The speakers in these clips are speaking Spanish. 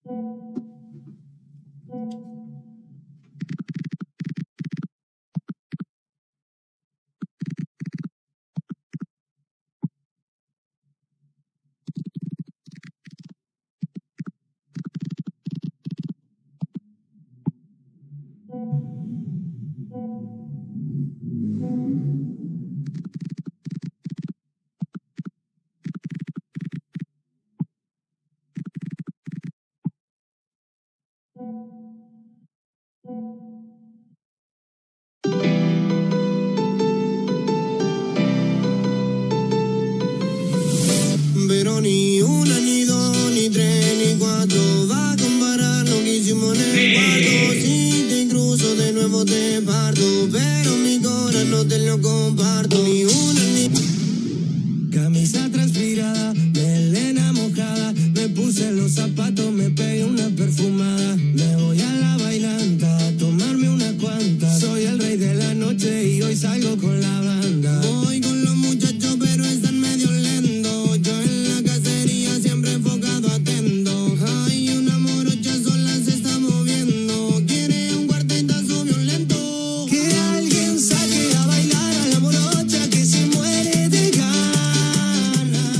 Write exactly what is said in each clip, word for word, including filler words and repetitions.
Pero ni una, ni dos, ni tres, ni cuatro va a comparar lo que hicimos en el cuarto. Si te cruzo de nuevo te parto, pero mi corazón no te lo comparto. Ni una, ni... Camisa transpirada, melena mojada, me puse los zapatos, me pegué una perfumada. Me voy a la bailanta a tomarme unas cuantas. Soy el rey de la noche y hoy salgo con la banda. Voy con los muchachos pero están medio lentos. Yo en la cacería siempre enfocado atento. Hay una morocha sola se está moviendo. Quiere un cuartetazo violento. Que alguien saque a bailar a la morocha que se muere de ganas.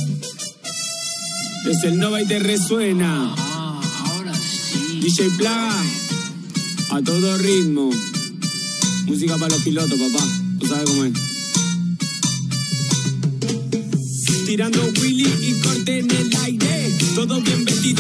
Es el Nova y te resuena. Ah, ahora sí. D J Plaga, a todo ritmo. Música para los pilotos, papá. Tú sabes cómo es. Tirando Willy y corte en el aire. Todo bien vestido.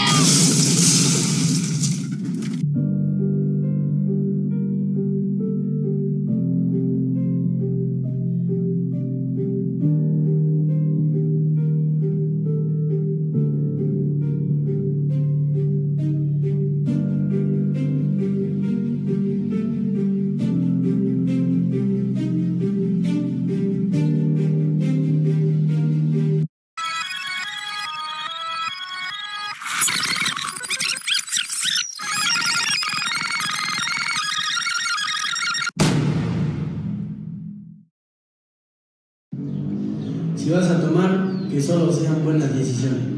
Si vas a tomar, que solo sean buenas decisiones.